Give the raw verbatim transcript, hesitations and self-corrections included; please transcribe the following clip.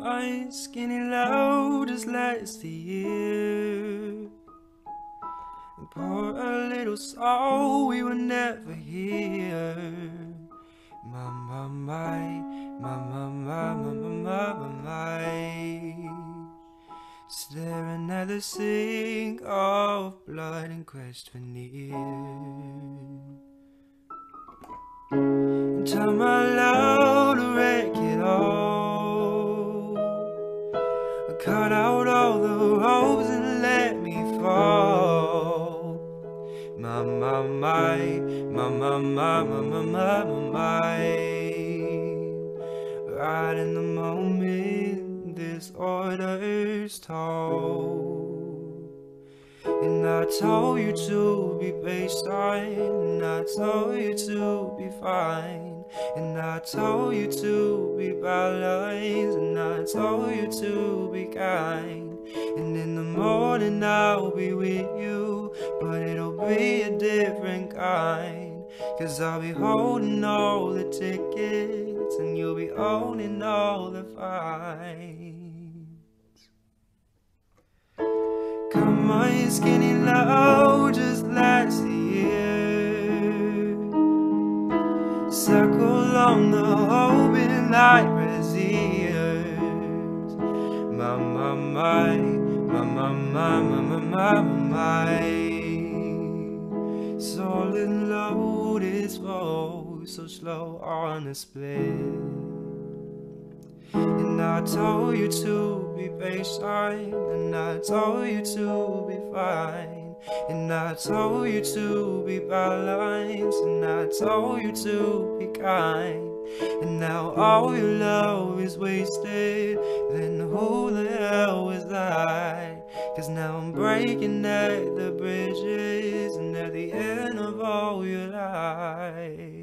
my skinny low just last a year, and pour a little soul we were never here. My, my, my, my, my, my, my, my, my, my. Staring at the sink of blood and quest for near. And time my love to wreck it all. I cut out all the ropes and let me fall. My, my, my, my, my, my, my, my, my, my, my. Right in the moment this order's told. And I told you to be patient, and I told you to be fine, and I told you to be balanced, and I told you to be kind. And in the morning I'll be with you, but it'll be a different kind. Cause I'll be holding all the tickets, and you'll be owning all the fines. Come on, skinny low, just last year. Circle on the hoping like braziers. My, my, my, my, my, my, my, my, my, my. Solid load is slow, so slow on the split. And I told you to be patient, and I told you to be fine, and I told you to be balanced, and I told you to be kind. And now all your love is wasted, then who the hell was I? Cause now I'm breaking at the bridges, and at the end of all your life.